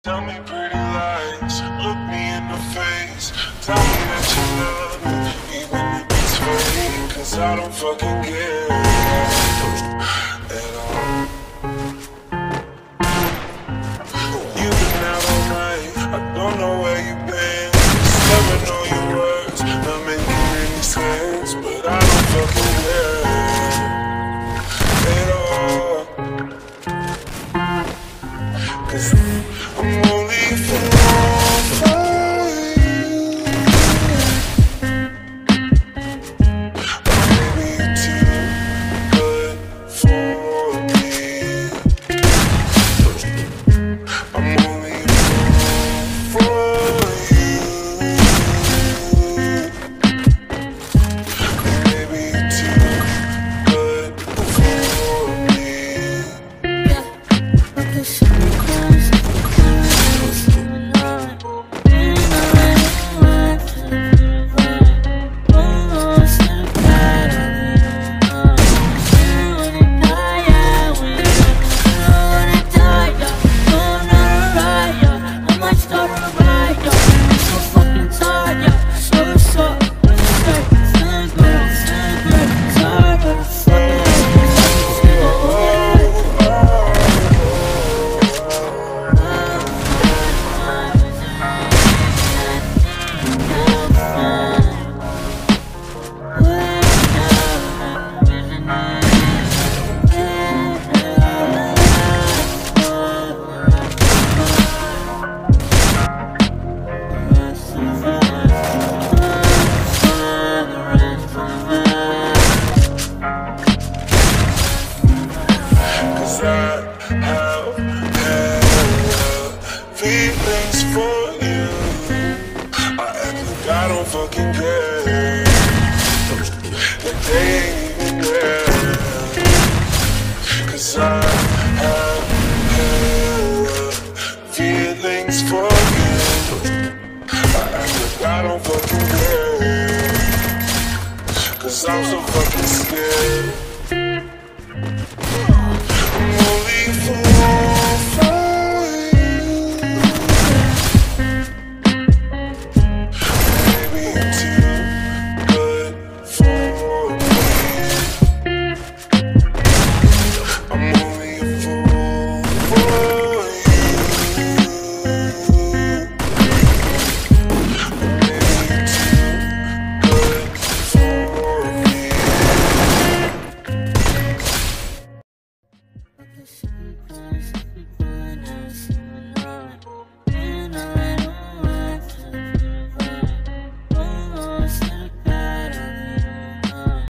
Tell me pretty lies, look me in the face. Tell me that you love me, even if it's fake. 'Cause I don't fucking care at all. You've been out all night, I don't know where you've been. Never know your words, not making any sense. But I don't fucking care at all. 'Cause I'm only falling for you. Maybe you're too good for me. I'm only falling for you. Maybe you're too good for me. I have hella feelings for you. I act like I don't fucking care, that they ain't even there. 'Cause I have hella feelings for you.